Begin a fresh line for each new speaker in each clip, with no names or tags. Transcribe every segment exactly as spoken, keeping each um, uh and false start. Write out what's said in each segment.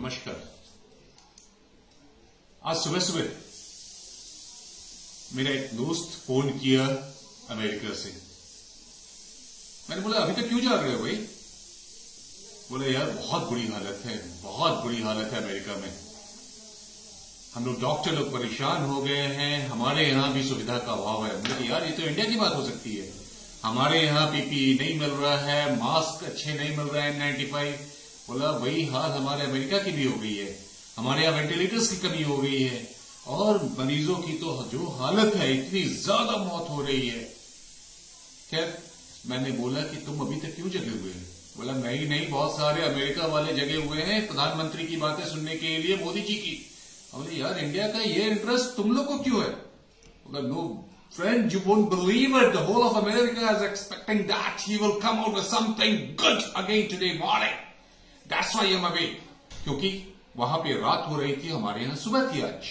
नमस्कार। आज सुबह सुबह मेरा एक दोस्त फोन किया अमेरिका से। मैंने बोला अभी तक क्यों जाग रहे हो भाई? बोले यार बहुत बुरी हालत है, बहुत बुरी हालत है अमेरिका में। हम लोग डॉक्टर लोग परेशान हो गए हैं, हमारे यहां भी सुविधा का अभाव है। बोले यार ये तो इंडिया की बात हो सकती है, हमारे यहां पीपीई नहीं मिल रहा है, मास्क अच्छे नहीं मिल रहे हैं नाइन्टी फाइव। बोला वही हाल हमारे अमेरिका की भी हो गई है, हमारे यहां वेंटिलेटर्स की कमी हो गई है और मरीजों की तो जो हालत है, इतनी ज्यादा मौत हो रही है। खैर मैंने बोला कि तुम अभी तक क्यों जगे हुए हो? बोला मैं ही नहीं, बहुत सारे अमेरिका वाले जगे हुए हैं प्रधानमंत्री की बातें सुनने के लिए, मोदी जी की। बोले यार इंडिया का ये इंटरेस्ट तुम लोग को क्यों है? बोला no friend, you won't believe it, the whole of America is expecting that he will come out with something good again today morning. That's why I'm away. क्योंकि वहां पे रात हो रही थी, हमारे यहां सुबह थी आज।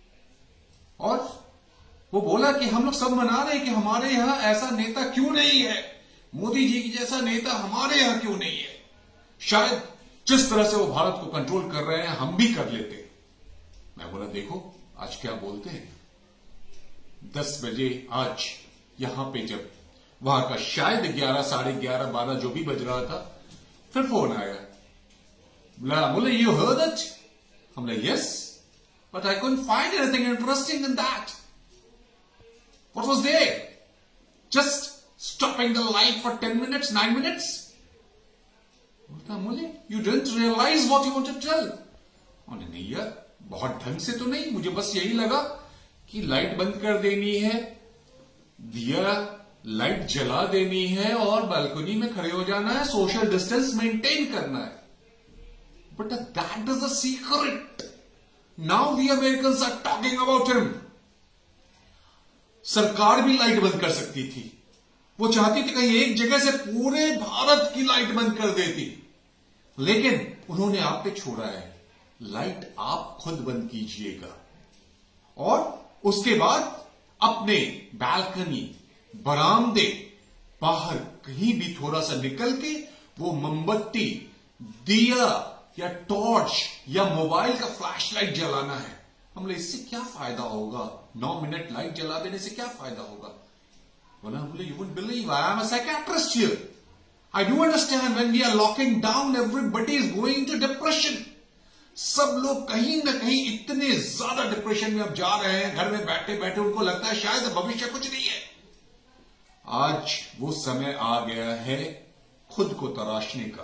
और वो बोला कि हम लोग सब मना रहे हैं कि हमारे यहां ऐसा नेता क्यों नहीं है, मोदी जी की जैसा नेता हमारे यहां क्यों नहीं है। शायद जिस तरह से वो भारत को कंट्रोल कर रहे हैं हम भी कर लेते। मैं बोला देखो आज क्या बोलते हैं। दस बजे आज यहां पे जब वहां का शायद ग्यारह साढ़े ग्यारह बारह जो भी बज रहा था, फिर फोन आया। बोला बोले यू हर्ड इट? हमने yes but I couldn't find anything interesting in that. What was there? Just stopping the light for ten minutes, nine minutes. बोलता बोले you didn't realise what you wanted to tell? नहीं यार बहुत ढंग से तो नहीं, मुझे बस यही लगा कि लाइट बंद कर देनी है, दिया लाइट जला देनी है और बालकनी में खड़े हो जाना है, सोशल डिस्टेंस मेंटेन करना है। But that is a secret. Now the Americans are talking about him. सरकार भी लाइट बंद कर सकती थी, वो चाहती थी कहीं एक जगह से पूरे भारत की लाइट बंद कर देती, लेकिन उन्होंने आप पे छोड़ा है, लाइट आप खुद बंद कीजिएगा। और उसके बाद अपने बालकनी, बरामदे, बाहर कहीं भी थोड़ा सा निकल के वो मोमबत्ती, दिया या टॉर्च या मोबाइल का फ्लैशलाइट जलाना है। हमने इससे क्या फायदा होगा? नौ मिनट लाइट जला देने से क्या फायदा होगा? बोला बोले you wouldn't believe, I am a psychiatrist here, I do understand when we are locking down everybody is going to depression. सब लोग कहीं ना कहीं इतने ज्यादा डिप्रेशन में अब जा रहे हैं, घर में बैठे बैठे उनको लगता है शायद भविष्य कुछ नहीं है। आज वो समय आ गया है खुद को तराशने का।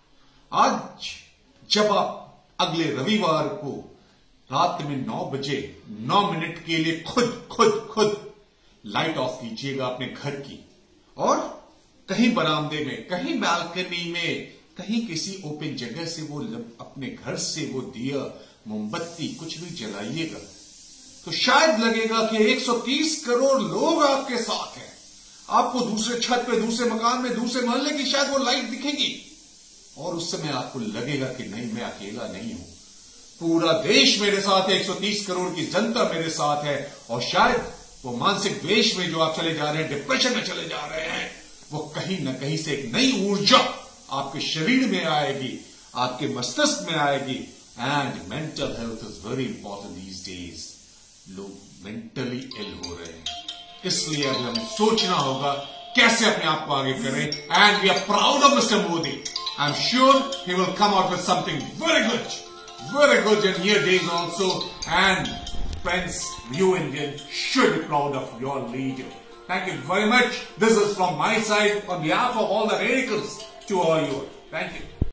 आज जब आप अगले रविवार को रात में नौ बजे नौ मिनट के लिए खुद खुद खुद लाइट ऑफ कीजिएगा अपने घर की, और कहीं बरामदे में, कहीं बालकनी में, कहीं किसी ओपन जगह से वो अपने घर से वो दिया, मोमबत्ती कुछ भी जलाइएगा, तो शायद लगेगा कि एक सौ तीस करोड़ लोग आपके साथ हैं। आपको दूसरे छत पे, दूसरे मकान में, दूसरे मोहल्ले की शायद वो लाइट दिखेगी और उस समय आपको लगेगा कि नहीं मैं अकेला नहीं हूं, पूरा देश मेरे साथ है, एक सौ तीस करोड़ की जनता मेरे साथ है। और शायद वो मानसिक द्वेष में जो आप चले जा रहे हैं, डिप्रेशन में चले जा रहे हैं, वो कहीं ना कहीं से एक नई ऊर्जा आपके शरीर में आएगी, आपके मस्तिष्क में आएगी। And mental health is very important these days. लोग मेंटली इल हो रहे हैं, इसलिए अब हमें सोचना होगा कैसे अपने आप को आगे करें। And we are proud of mister Modi. I am sure he will come out with something very good, very good in here days also. And friends, you Indians should be proud of your leader. Thank you very much. This is from my side on behalf of all the Americans to all you. Thank you.